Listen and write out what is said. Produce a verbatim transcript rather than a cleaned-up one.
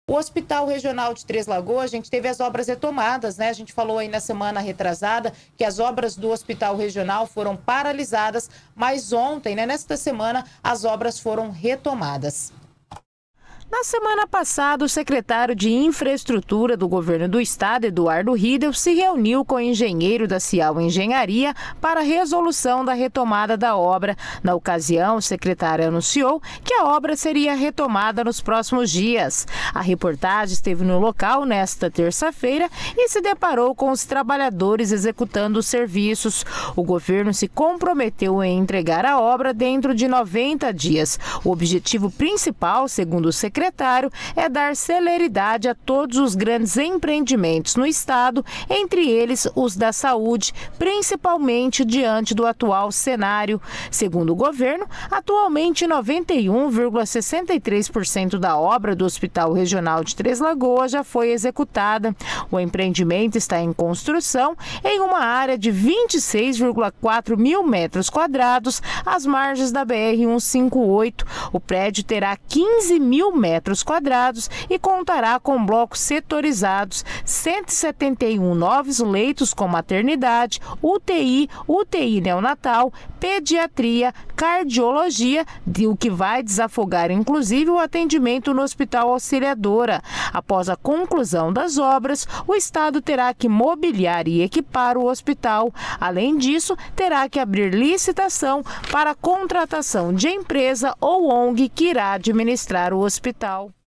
O Hospital Regional de Três Lagoas, a gente teve as obras retomadas, né? A gente falou aí na semana retrasada que as obras do Hospital Regional foram paralisadas, mas ontem, né, nesta semana, as obras foram retomadas. Na semana passada, o secretário de Infraestrutura do Governo do Estado, Eduardo Riedel, se reuniu com o engenheiro da Cial Engenharia para a resolução da retomada da obra. Na ocasião, o secretário anunciou que a obra seria retomada nos próximos dias. A reportagem esteve no local nesta terça-feira e se deparou com os trabalhadores executando os serviços. O governo se comprometeu em entregar a obra dentro de noventa dias. O objetivo principal, segundo o secretário, secretário é dar celeridade a todos os grandes empreendimentos no estado, entre eles os da saúde, principalmente diante do atual cenário. Segundo o governo, atualmente noventa e um vírgula sessenta e três por cento da obra do Hospital Regional de Três Lagoas já foi executada. O empreendimento está em construção em uma área de vinte e seis vírgula quatro mil metros quadrados, às margens da B R cento e cinquenta e oito. O prédio terá quinze mil metros metros quadrados e contará com blocos setorizados, cento e setenta e um novos leitos com maternidade, U T I, U T I neonatal, pediatria, cardiologia, o que vai desafogar inclusive o atendimento no Hospital Auxiliadora. Após a conclusão das obras, o Estado terá que mobiliar e equipar o hospital. Além disso, terá que abrir licitação para a contratação de empresa ou O N G que irá administrar o hospital.